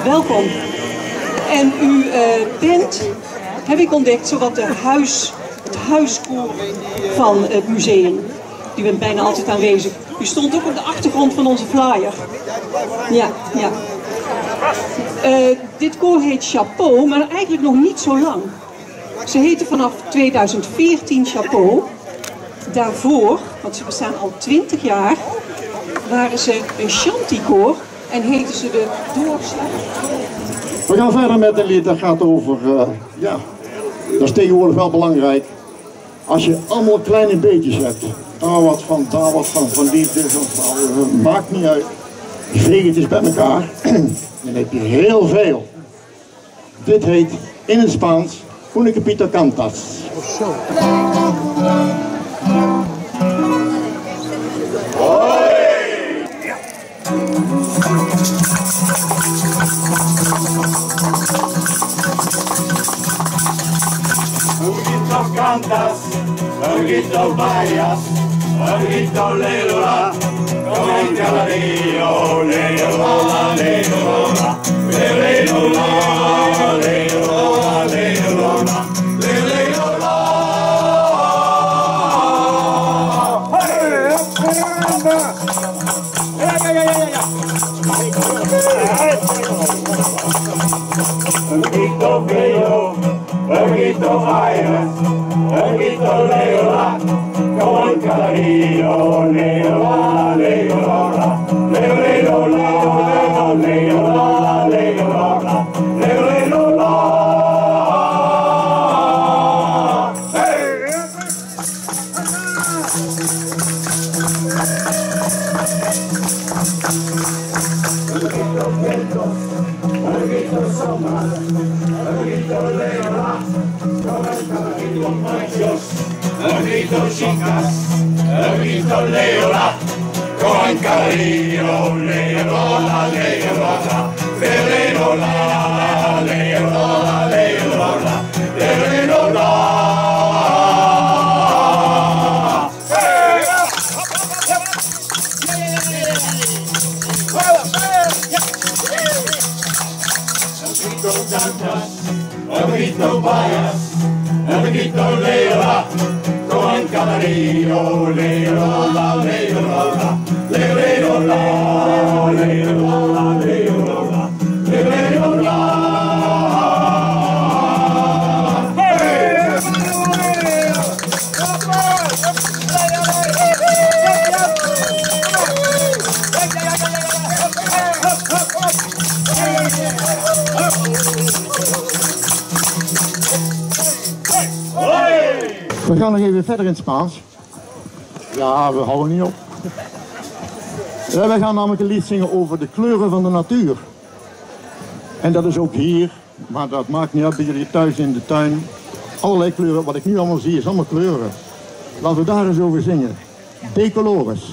welkom. En u bent, heb ik ontdekt, zowat het huiskoor van het museum. U bent bijna altijd aanwezig. U stond ook op de achtergrond van onze flyer. Ja. Dit koor heet Chapeau, maar eigenlijk nog niet zo lang. Ze heten vanaf 2014 Chapeau. Daarvoor, want ze bestaan al 20 jaar, waren ze een chanticoor en heten ze de Doorslag. We gaan verder met een lied dat gaat over, ja, dat is tegenwoordig wel belangrijk. Als je allemaal kleine beetjes hebt, daar wat van die, maakt niet uit. Veeg het eens bij elkaar, dan heb je heel veel. Dit heet in het Spaans Una Capita Cantas. Ojito cantas, ojito bailas, ojito lelola, como el caballo, lelola, lelola, lelola, lelola, lelola, lelola. Ojito bello, ojito bailas, ojito leola, como el caballo, leola, leola, leola, leola, leola, leola. Ojito sombra, ojito leola, como el caballo machos, ojito chicas, ojito leola, como el caballo, leola, leola, leola, leola, leola, leola. Ojito bailas, ojito leola, como el caballo, leola, leola, leola, leola, leola, leola. We gaan nog even verder in het Spaans. Ja, we houden niet op. We gaan namelijk een lied zingen over de kleuren van de natuur. En dat is ook hier, maar dat maakt niet uit bij jullie thuis in de tuin. Allerlei kleuren, wat ik nu allemaal zie is allemaal kleuren. Laten we daar eens over zingen. De colores.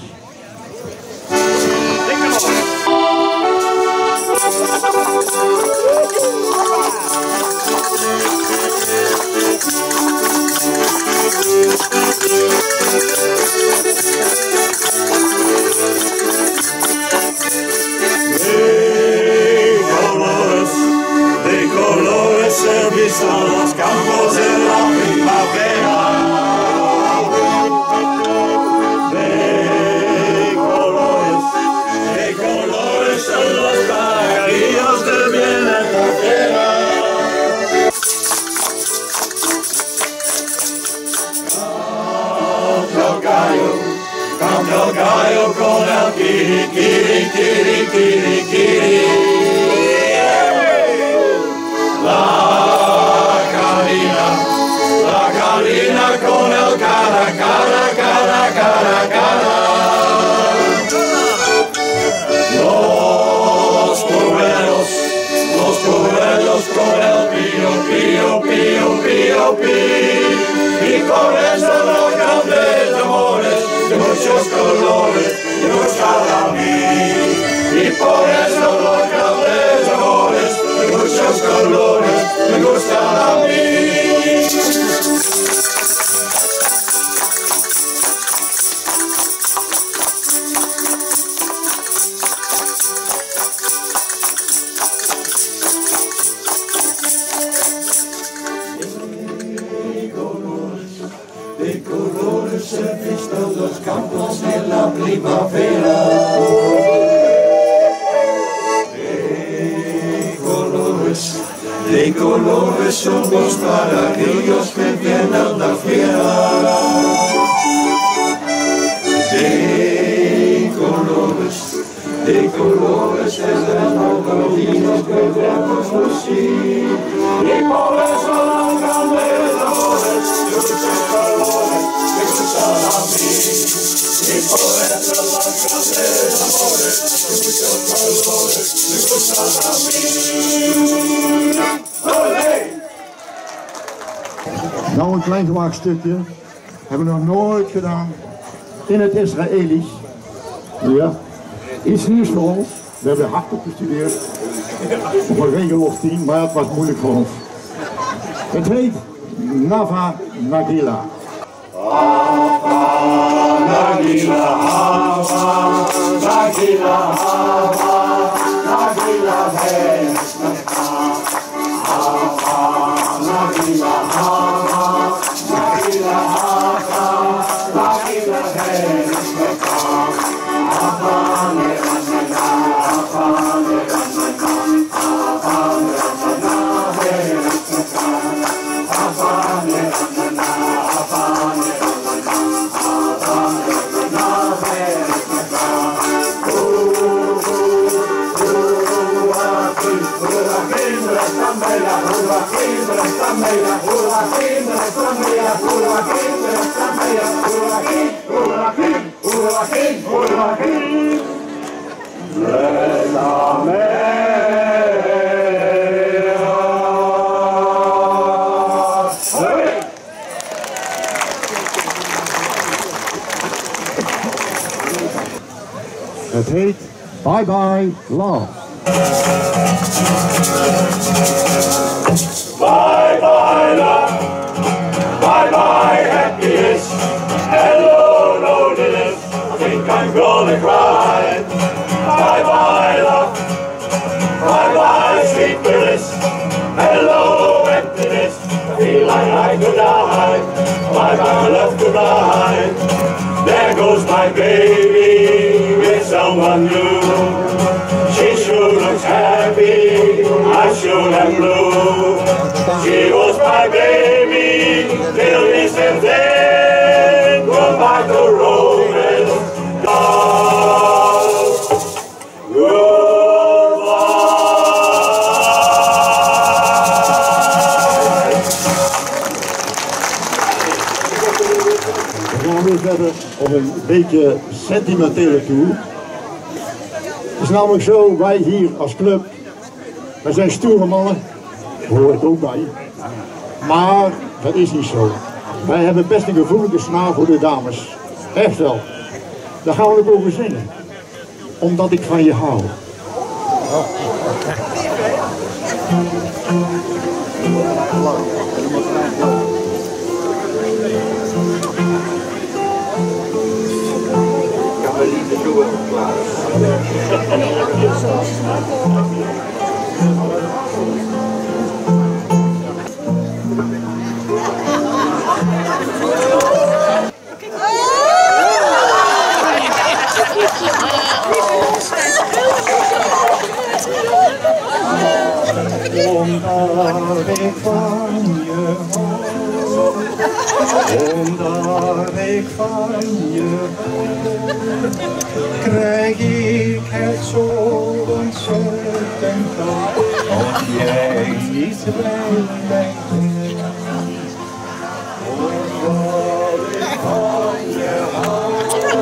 De colores se visan los campos en la primavera. De colores son los pajarillos del bien en la tierra. Canta el gallo con el kiri, kiri, kiri, kiri, kiri. La gallina con el cara, cara, cara, cara, cara. Los cuberos con el pío, pío, pío, pío, pío. Y con eso los grandes amores de muchos colores de nuestra vida. Y por eso los grandes amores de muchos colores me gustan a mí. primavera. De colores somos para aquellos que vienen de afuera. De colores es el bocadillo que debemos lucir. Y por eso la grande amores, muchos colores me gustan a mí. Y por eso la grande amores, muchos colores me gustan a mí. Olé! Nou een klein gemaakt stukje, hebben we nog nooit gedaan in het Israëlisch. Ja, iets nieuws voor ons. We hebben hard op gestudeerd, op een regel of 10, maar het was moeilijk voor ons. Het heet Nava Nagila. Nagila, Hava, Nagila, Hava, Nagila, Nagila, Hava, Nagila, Hava, Nagila, Het heet Bye Bye Love. Bye bye love, bye bye happiness, hello loneliness, I think I'm gonna cry. Bye bye love, bye bye sweet bliss, hello emptiness, I feel like I could die. Bye bye love goodbye, there goes my baby with someone new. She sure looks happy, I sure am blue. She was my baby, till this and then, goodbye to romance, We gaan weer verder op een beetje sentimentele toer. Het is namelijk zo, wij hier als club, wij zijn stoere mannen, daar hoor ik ook bij. Maar dat is niet zo. Wij hebben best een gevoelige snaar voor de dames. Echt wel. Daar gaan we ook over zingen. Omdat ik van je hou. Omdat ik van je hou, omdat ik van je hou, krijg ik het zo ontzettend koud, als jij niet bij mij bent. Omdat ik van je hou,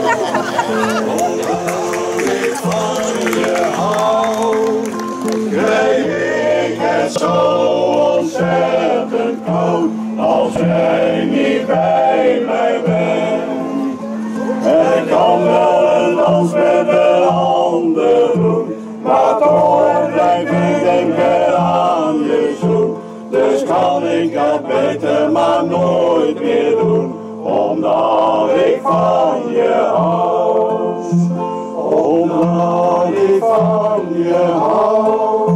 omdat ik van je hou, krijg ik het zo ontzettend koud, als jij niet bij mij bent. Ik kan wel een dans met de handen doen, maar toch blijf ik denken aan je zoen. Dus kan ik dat beter maar nooit meer doen, omdat ik van je hou. Omdat ik van je hou,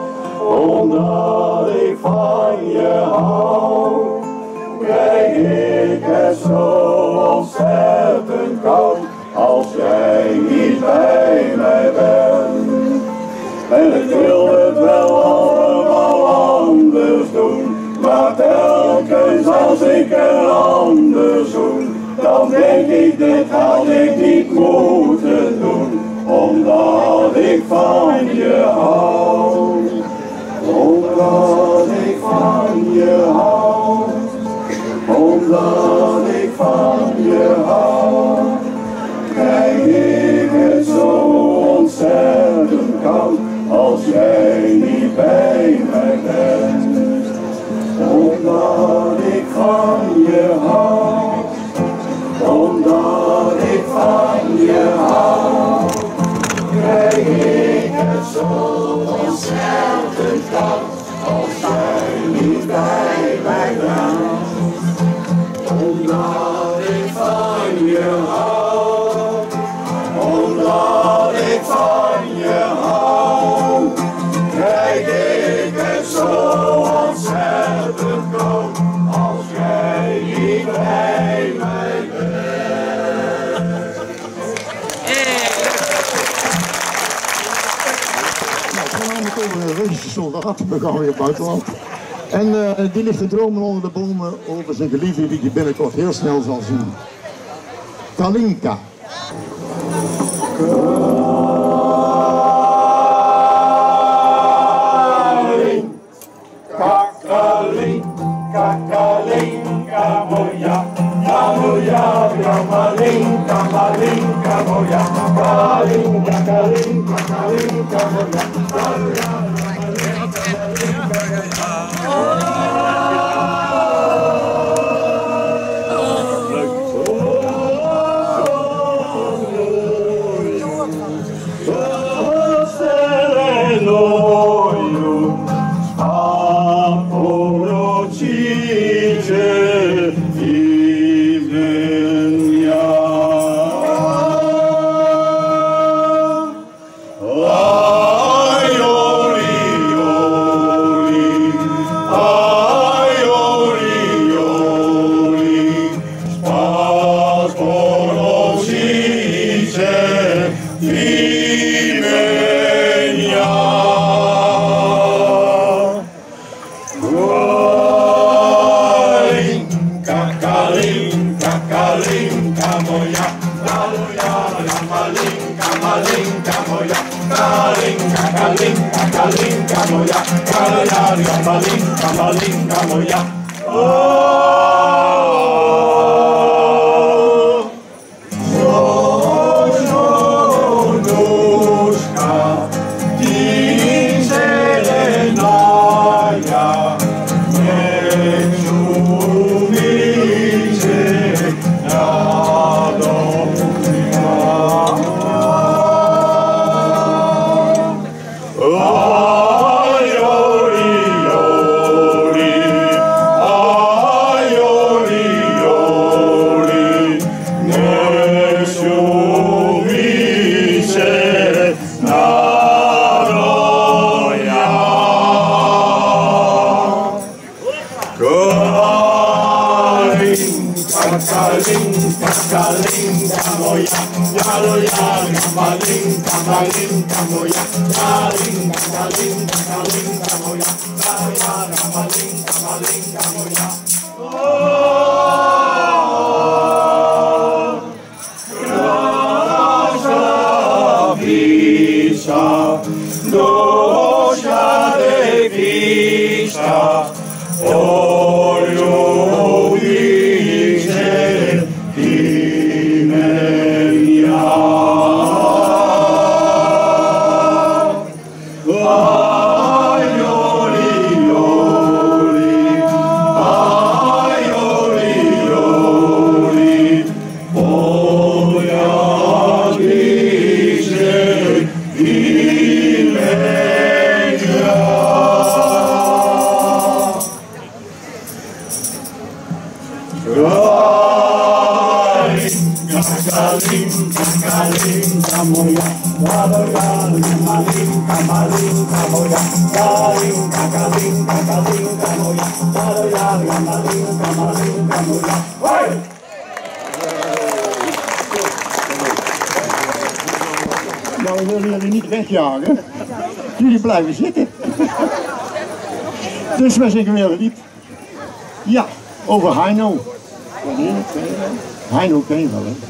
omdat ik van je hou, krijg ik het zo ontzettend koud, als jij niet bij mij bent. En ik wil het wel allemaal anders doen, maar telkens als ik er anders zoen, dan denk ik, dit had ik niet moeten doen, omdat ik van je hou. Omdat ik van je hou, omdat ik van je hou, krijg ik het zo ontzettend koud als jij niet bij mij bent. Omdat ik van je hou, omdat ik van je hou, krijg ik het zo ontzettend koud als jij niet bij mij bent. Omdat ik van je hou, omdat ik van je hou, krijg ik het zo ontzettend koud als jij niet bij mij bent. Nou, het gaat namelijk over een Russische soldaat, we gaan weer buitenland. En die ligt te dromen onder de bomen over zijn geliefde die je binnenkort heel snel zal zien. Kalinka. Kalinka, Kalinka moja, moja, Malinka, Malinka moja, Kalinka, Kalinka, Kalinka moja. Malinka moja. maar we willen jullie niet wegjagen. Jullie blijven zitten. Dus we zingen weer een lied. Ja, over Heino. Heino ken je wel, hè?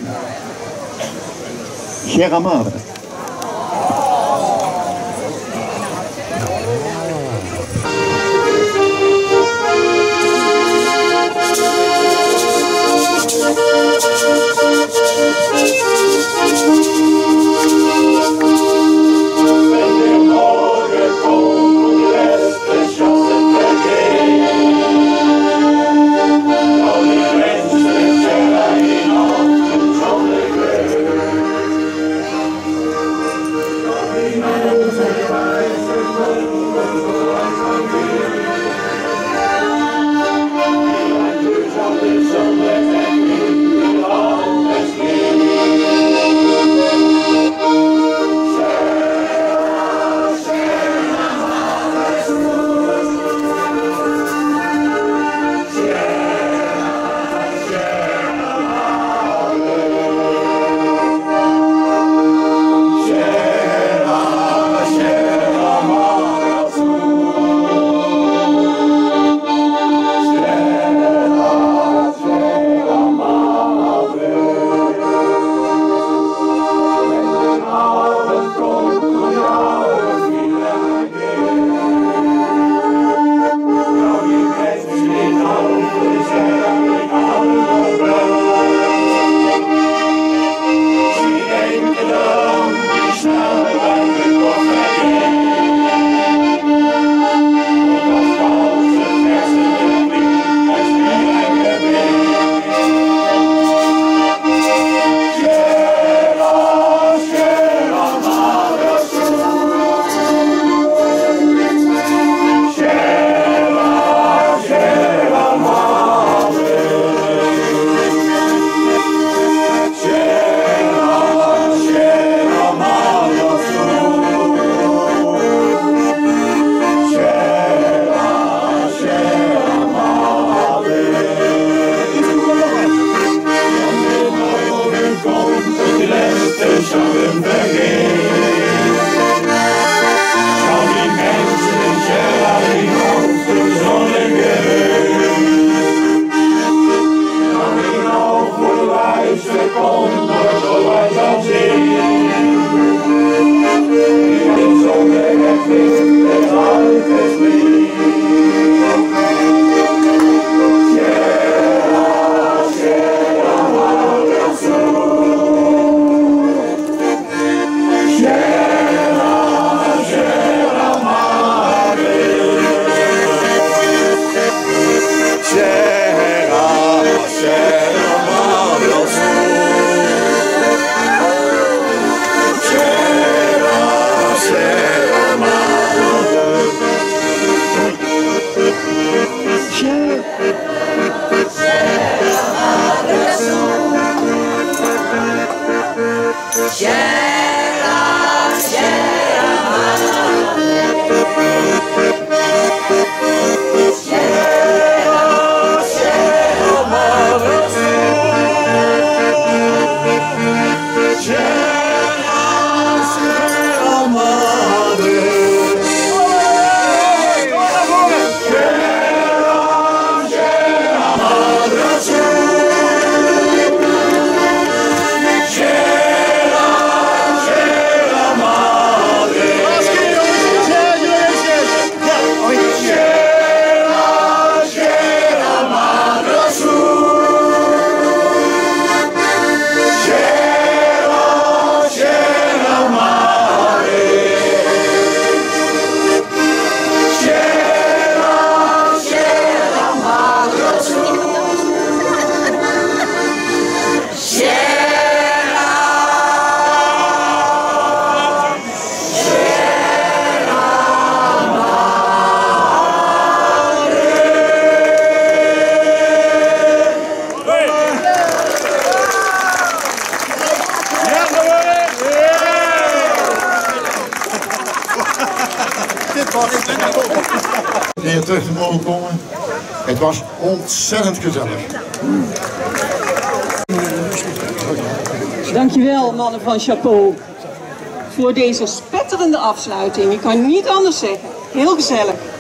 Sierra Madre. Hier terug te mogen komen. Het was ontzettend gezellig. Dankjewel, mannen van Chapeau. voor deze spetterende afsluiting. Ik kan niet anders zeggen. Heel gezellig.